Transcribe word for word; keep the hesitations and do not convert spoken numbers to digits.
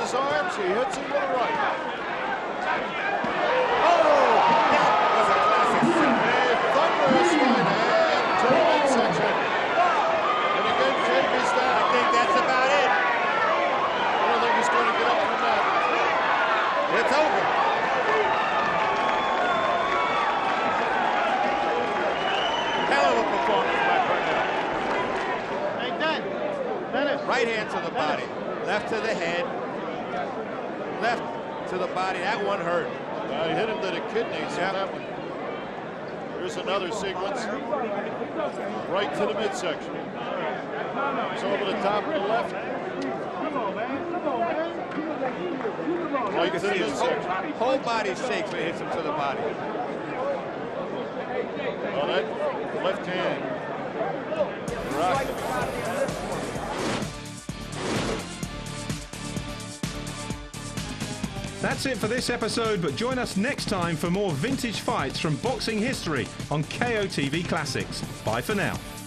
his arms. He hits him with a right. Oh, that was a classic. A thunderous right hand to the midsection. And again, Jamie's down. I think that's about it. I don't think he's going to get up from that. It's over. Hell of a performance by Burnett. Hey, Dan. Dennis. Right hand to the body, left to the head, left to the body. That one hurt. Uh, he hit him to the kidneys on that one. Here's another sequence. Right to the midsection. It's over the top of the left. Right to the midsection. Whole, whole body shakes when it hits him to the body. Oh, that left hand. Rock. That's it for this episode, but join us next time for more vintage fights from boxing history on K O T V Classics. Bye for now.